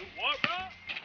What, bro?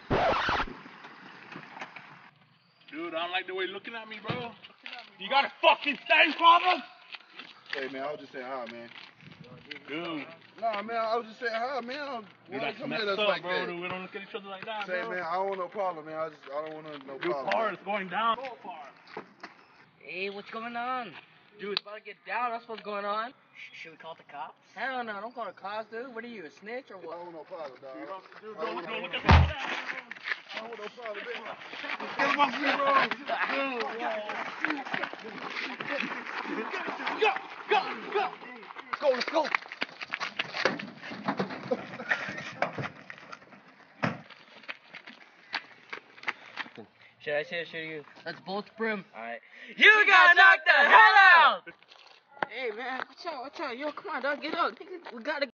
Dude, I don't like the way you're looking at me, bro. You got a fucking stain problem? Hey, man, I was just saying hi, man. Dude. Nah, man, I was just saying hi, man. Dude, that's Come messed at us up, like bro. that. Dude, we don't look at each other like that, Say, bro. man, I don't want no problem, man. I don't want no Dude, problem. car is going down. Hey, what's going on? Dude, it's about to get down. That's what's going on. Should we call the cops? Hell no, don't call the cops, dude. What are you, a snitch or I what? don't want no problem, dog. Dude, I don't don't want look no at me like that. problem, man. Get him off me, bro. Go, let's go. Should I say or should you? That's both brim. Alright. You got knocked the hell out! Hey man, watch out. Yo, come on, dog, get out. We gotta